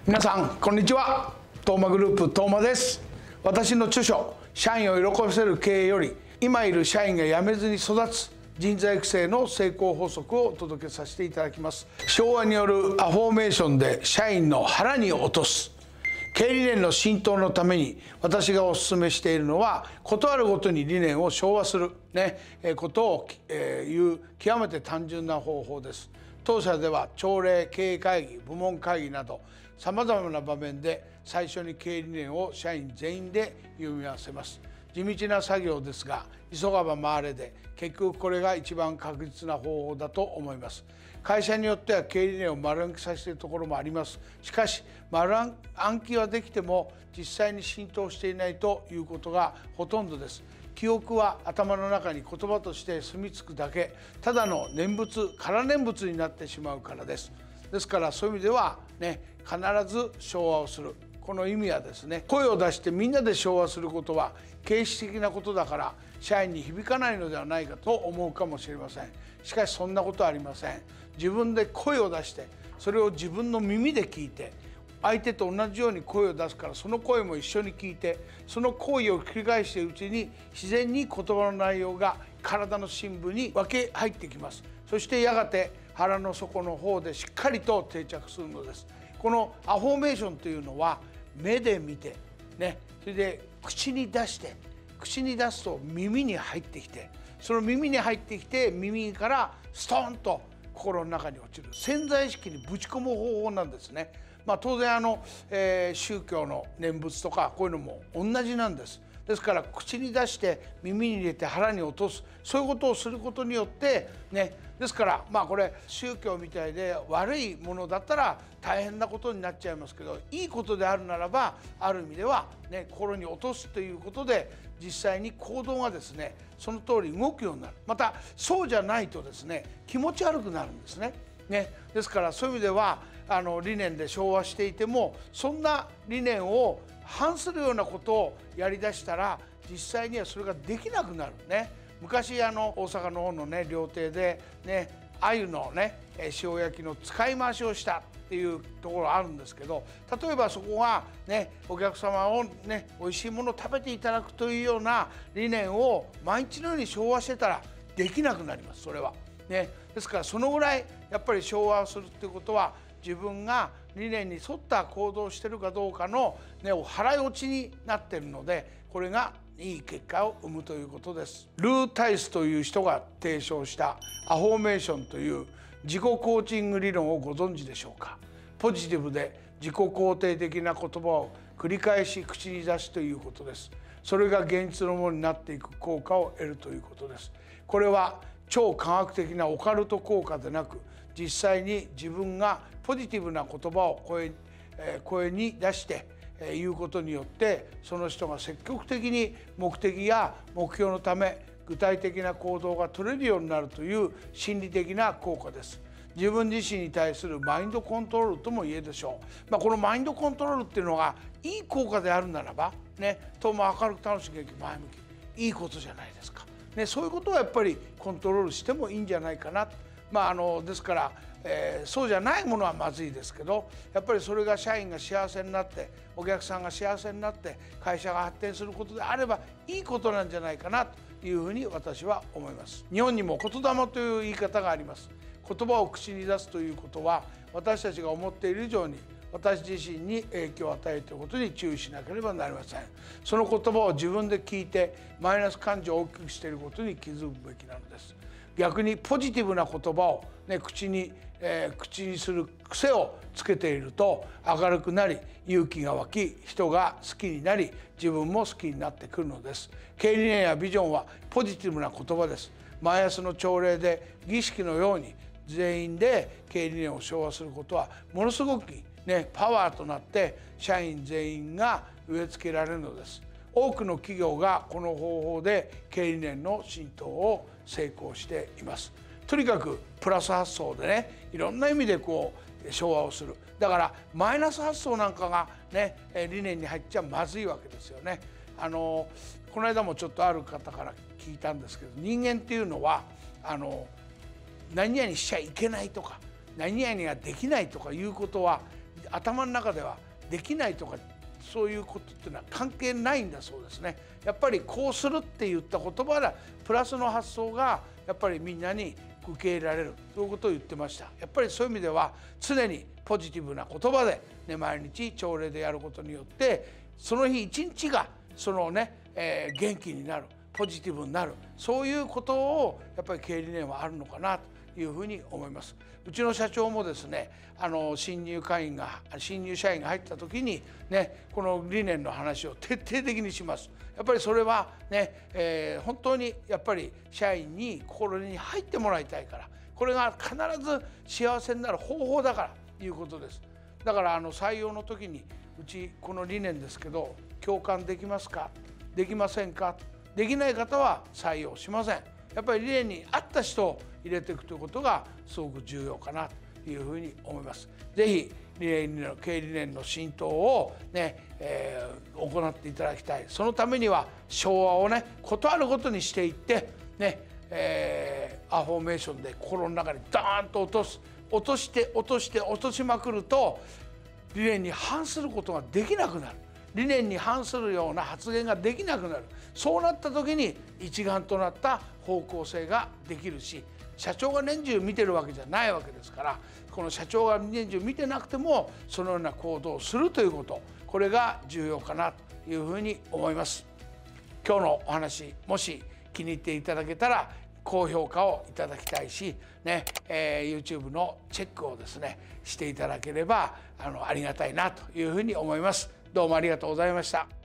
皆さんこんにちは。トーマグループトーマです。私の著書「社員を喜ばせる経営」より今いる社員が辞めずに育つ人材育成の成功法則をお届けさせていただきます。昭和によるアフォーメーションで社員の腹に落とす経営理念の浸透のために私がお勧めしているのは、事あるごとに理念を昭和する、ことを言う極めて単純な方法です。当社では朝礼、経営会議、部門会議などさまざまな場面で最初に経営理念を社員全員で読み合わせます。地道な作業ですが急がば回れで、結局これが一番確実な方法だと思います。会社によっては経営理念を丸暗記させているところもあります。しかし丸暗記はできても実際に浸透していないということがほとんどです。記憶は頭の中に言葉として住み着くだけ、ただの念仏、空念仏になってしまうからです。ですからそういう意味では必ず昭和をする、この意味はですね、声を出してみんなで昭和することは形式的なことだから社員に響かないのではないかと思うかもしれません。しかしそんなことはありません。自分で声を出してそれを自分の耳で聞いて、相手と同じように声を出すからその声も一緒に聞いて、その行為を繰り返しているうちに自然に言葉の内容が体の深部に分け入ってきます。そしてやがて腹の底の方でしっかりと定着するのです。このアフォーメーションというのは目で見てそれで口に出して、口に出すと耳に入ってきて、その耳に入ってきて耳からストンと心の中に落ちる潜在意識にぶち込む方法なんですね。当然宗教の念仏とかこういうのも同じなんです。ですから口に出して耳に入れて腹に落とす、そういうことをすることによってですからこれ宗教みたいで悪いものだったら大変なことになっちゃいますけど、いいことであるならばある意味では心に落とすということで実際に行動がですねその通り動くようになる。またそうじゃないとですね気持ち悪くなるんですね。ですからそういう意味では理念で昭和していてもそんな理念を反するようなことをやりだしたら実際にはそれができなくなるね。昔大阪の方の料亭で鮎の塩焼きの使い回しをしたっていうところあるんですけど、例えばそこがお客様を美味しいものを食べていただくというような理念を毎日のように昭和してたらできなくなります。それはですからそのぐらいやっぱり昭和をするっていうことは自分が理念に沿った行動をしているかどうかの払い落ちになっているので、これがいい結果を生むということです。ルー・タイスという人が提唱したアフォーメーションという自己コーチング理論をご存知でしょうか。ポジティブで自己肯定的な言葉を繰り返し口に出すということです。それが現実のものになっていく効果を得るということです。これは超科学的なオカルト効果でなく、実際に自分がポジティブな言葉を声に出して言うことによってその人が積極的に目的や目標のため具体的な行動が取れるようになるという心理的な効果です。自分自身に対するマインドコントロールとも言えるでしょう。このマインドコントロールっていうのがいい効果であるならばとも明るく楽しく元気前向き、いいことじゃないですか。そういうことはやっぱりコントロールしてもいいんじゃないかな。ですから、そうじゃないものはまずいですけど、やっぱりそれが社員が幸せになってお客さんが幸せになって会社が発展することであればいいことなんじゃないかなというふうに私は思います。日本にも言霊という言い方があります。言葉を口に出すということは私たちが思っている以上に私自身に影響を与えていることに注意しなければなりません。その言葉を自分で聞いてマイナス感情を大きくしていることに気づくべきなのです。逆にポジティブな言葉を、口にする癖をつけていると明るくなり勇気が湧き人が好きになり自分も好きになってくるのです。経営理念やビジョンはポジティブな言葉です。毎朝の朝礼で儀式のように全員で経営理念を昭和することはものすごくパワーとなって社員全員が植え付けられるのです。多くの企業がこの方法で経営理念の浸透を成功しています。とにかくプラス発想でいろんな意味で昭和をする。だからマイナス発想なんかが理念に入っちゃまずいわけですよね。この間もちょっとある方から聞いたんですけど、人間っていうのは何々しちゃいけないとか何々ができないとかいうことは頭の中ではできないとかそういうことっていうのは関係ないんだそうですね。やっぱりこうするって言った言葉でプラスの発想がやっぱりみんなに受け入れられるということを言ってました。やっぱりそういう意味では常にポジティブな言葉で、ね、毎日朝礼でやることによってその日一日がそのね、元気になる、ポジティブになる、そういうことをやっぱり経営理念はあるのかなというふうに思います。うちの社長もですね、新入社員が入った時にね、この理念の話を徹底的にします。やっぱりそれはね、本当にやっぱり社員に心に入ってもらいたいから、これが必ず幸せになる方法だからということです。だから採用の時にうちこの理念ですけど、共感できますか、できませんか、できない方は採用しません。やっぱり理念に合った人を入れていくということがすごく重要かなというふうに思います。ぜひ経営理念の浸透をね、行っていただきたい。そのためには昭和をね、ことあるごとにしていってね、アフォーメーションで心の中にダーンと落としまくると理念に反することができなくなる。理念に反するような発言ができなくなる。そうなった時に一丸となった方向性ができるし、社長が年中見てるわけじゃないわけですから、この社長が年中見てなくてもそのような行動をするということ、これが重要かなというふうに思います。今日のお話、もし気に入っていただけたら高評価をいただきたいしね、YouTube のチェックをですねしていただければありがたいなというふうに思います。どうもありがとうございました。